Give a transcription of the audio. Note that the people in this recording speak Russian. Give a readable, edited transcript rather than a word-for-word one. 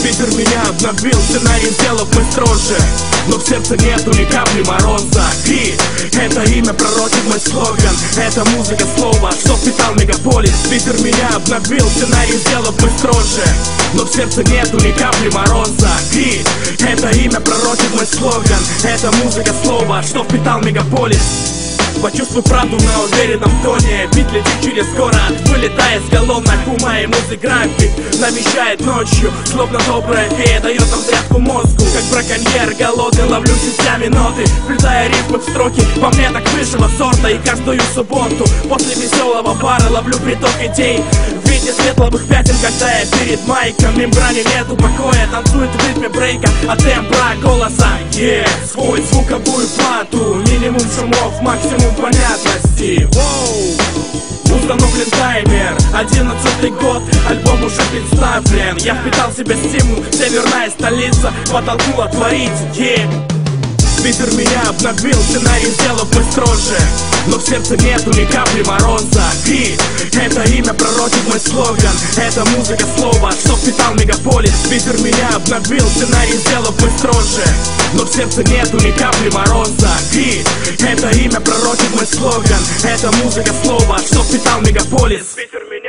Ветер меня обновил, сценарий сделав мы строже, но в сердце нету ни капли мороза. И это имя пророчит мой слоган, это музыка слова, что впитал мегаполис. Ветер меня обновил, сценарий сделав мы строже, но в сердце нету ни капли мороза. И это имя пророчит мой слоган, это музыка слова, что впитал мегаполис. Почувствуй правду на уверенном тоне. Бит летит через город, вылетает с головной ума. И музыграфик навещает ночью, словно добрая фея дает нам зарядку мозгу. Как браконьер голодный ловлю сетями ноты, вплетая рифмы в строки, по мне так высшего сорта. И каждую субботу после веселого бара ловлю приток идей в виде светлых пятен, когда я перед майком. В мембране нету покоя, танцует в ритме брейка, а тембра голоса. Свой звуковую плату, минимум шумов, максимум понятности. Установлен таймер, 11-й год, альбом уже представлен. Я впитал в себя стимул, северная столица, потолку отворить. Ветер меня обновил, сценарий сделав мы строже, но в сердце нету ни капли мороза. И это имя пророчит мой слоган, это музыка слова, что впитал мегаполис. Ветер меня обновил, сценарий сделав мы строже, но в сердце нету ни капли мороза. И это имя пророчит мой слоган, это музыка слова, что впитал мегаполис.